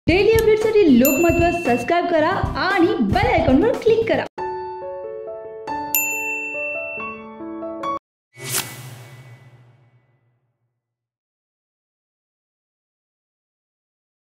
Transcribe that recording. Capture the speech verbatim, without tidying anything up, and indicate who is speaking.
Speaker 1: daily अपडेटसाठी लोकमतवर subscribe करा आणि बेल आयकॉनवर क्लिक